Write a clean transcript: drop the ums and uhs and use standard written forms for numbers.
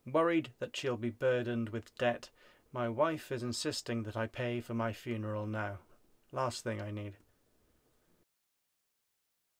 Worried that she'll be burdened with debt, my wife is insisting that I pay for my funeral now. Last thing I need.